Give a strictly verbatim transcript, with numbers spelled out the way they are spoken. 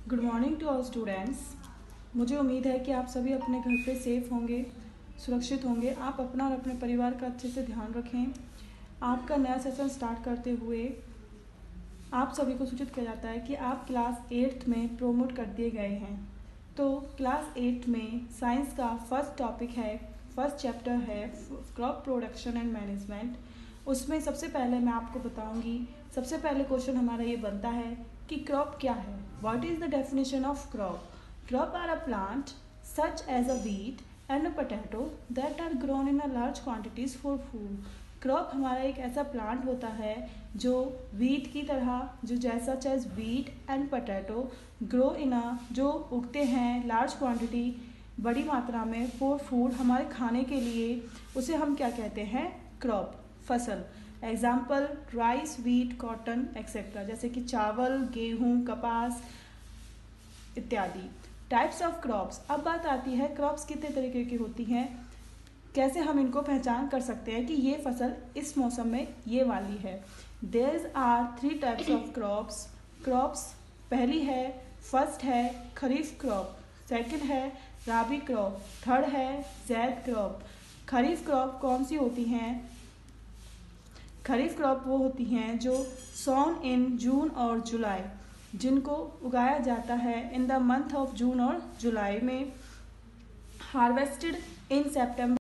Good morning to all students. मुझे उम्मीद है कि आप सभी अपने घर पे सेफ होंगे, सुरक्षित होंगे। आप अपना और अपने परिवार का अच्छे से ध्यान रखें। आपका नया सेशन स्टार्ट करते हुए आप सभी को सूचित किया जाता है कि आप क्लास एट्थ में प्रोमोट कर दिए गए हैं। तो क्लास एट्थ में साइंस का फर्स्ट टॉपिक है, फर्स्ट चैप्टर है क्रॉप प्रोडक्शन एंड मैनेजमेंट। उसमें सबसे पहले मैं आपको बताऊंगी, सबसे पहले क्वेश्चन हमारा ये बनता है कि क्रॉप क्या है। What is the definition of crop? Crop are a plant such as a wheat and a potato that are grown in a large quantities for food. Crop हमारा एक ऐसा प्लांट होता है जो व्हीट की तरह, जो जैसा such wheat and potato grow in a, जो उगते हैं लार्ज क्वांटिटी, बड़ी मात्रा में, फॉर फूड, हमारे खाने के लिए। उसे हम क्या कहते हैं? क्रॉप, फसल। Example rice, wheat, cotton etcetera, जैसे कि चावल, गेहूँ, कपास इत्यादि। Types of crops. अब बात आती है क्रॉप्स कितने तरीके की होती हैं, कैसे हम इनको पहचान कर सकते हैं कि ये फसल इस मौसम में ये वाली है। There are three types of crops. Crops पहली है, फर्स्ट है खरीफ क्रॉप, सेकंड है राबी क्रॉप, थर्ड है जैद क्रॉप। खरीफ क्रॉप कौन सी होती हैं? खरीफ क्रॉप वो होती हैं जो सोन इन जून और जुलाई, जिनको उगाया जाता है in the month of June और जुलाई में, हार्वेस्टेड इन सेप्टेम्बर